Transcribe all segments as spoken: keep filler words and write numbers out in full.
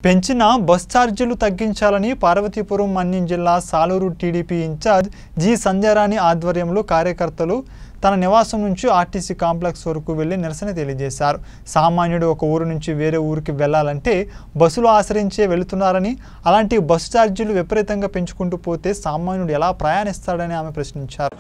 పెంచిన బస్ ఛార్జీలు తగ్గించాలని పార్వతీపురం మన్యం జిల్లా సాలూరు టీడీపీ ఇన్ఛార్జ్ జి సంధ్యారాణి ఆధ్వర్యంలో కార్యకర్తలు తన నివాసం నుంచి ఆర్టీసీ కాంప్లెక్స్ వరకు వెళ్లి నిరసన తెలియజేశారు. సామాన్యుడు ఒక ఊరు నుంచి వేరే ఊరికి వెళ్లాలంటే బస్సులు ఆశ్రయించే వెళుతున్నారని, అలాంటి బస్సు ఛార్జీలు విపరీతంగా పెంచుకుంటూ పోతే సామాన్యుడు ఎలా ప్రయాణిస్తాడని ఆమె ప్రశ్నించారు.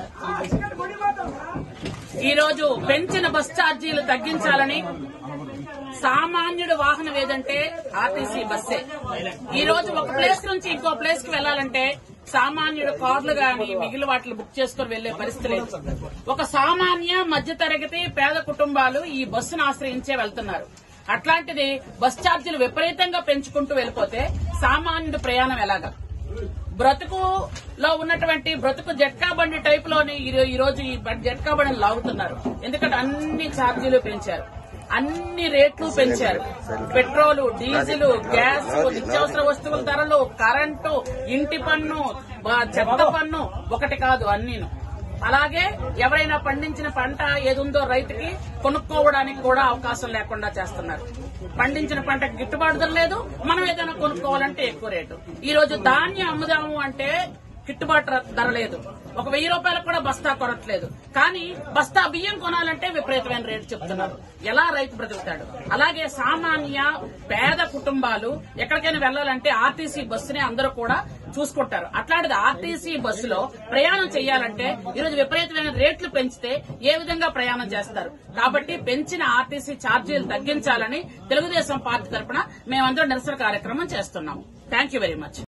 ఈ రోజు పెంచిన బస్ ఛార్జీలు తగ్గించాలని సామాన్యుడు వాహనం ఏదంటే ఆర్టీసీ బస్సే. ఈ రోజు ఒక ప్లేస్ నుంచి ఇంకో ప్లేస్ కి వెళ్లాలంటే సామాన్యుడు కార్లు గాని మిగిలిన వాటిని బుక్ చేసుకుని వెళ్లే పరిస్థితి లేదు. ఒక సామాన్య మధ్యతరగతి పేద కుటుంబాలు ఈ బస్సును ఆశ్రయించే వెళ్తున్నారు. అట్లాంటిది బస్ ఛార్జీలు విపరీతంగా పెంచుకుంటూ వెళ్లిపోతే సామాన్యుడు ప్రయాణం ఎలాగా? బ్రతుకులో ఉన్నటువంటి బ్రతుకు జట్కా బండి టైప్ లోని ఈ రోజు ఈ జట్కా బండిని లాగుతున్నారు. ఎందుకంటే అన్ని ఛార్జీలు పెంచారు, అన్ని రేట్లు పెంచారు. పెట్రోల్, డీజిల్, గ్యాస్, నిత్యావసర వస్తువుల ధరలు, కరెంటు, ఇంటి పన్ను, చెత్త పన్ను ఒకటి కాదు అన్నీను. అలాగే ఎవరైనా పండించిన పంట ఏదుందో రైతుకి కొనుక్కోవడానికి కూడా అవకాశం లేకుండా చేస్తున్నారు. పండించిన పంటకు గిట్టుబాటు ధర లేదు, మనం ఏదైనా కొనుక్కోవాలంటే ఎక్కువ రేటు. ఈ రోజు ధాన్యం అమ్ముదాము అంటే గిట్టుబాటు ధర లేదు. ఒక వెయ్యి రూపాయలకు కూడా బస్తా కొనట్లేదు. కానీ బస్తా బియ్యం కొనాలంటే విపరీతమైన రేటు చెప్తున్నారు. ఎలా రైతు బ్రతుకుతాడు? అలాగే సామాన్య పేద కుటుంబాలు ఎక్కడికైనా వెళ్లాలంటే ఆర్టీసీ బస్సునే అందరూ కూడా చూసుకుంటారు. అట్లాంటిది ఆర్టీసీ బస్సులో ప్రయాణం చేయాలంటే ఈరోజు విపరీతమైన రేట్లు పెంచితే ఏ విధంగా ప్రయాణం చేస్తారు? కాబట్టి పెంచిన ఆర్టీసీ ఛార్జీలు తగ్గించాలని తెలుగుదేశం పార్టీ తరఫున మేమందరం నిరసన కార్యక్రమం చేస్తున్నాము. Thank you very much.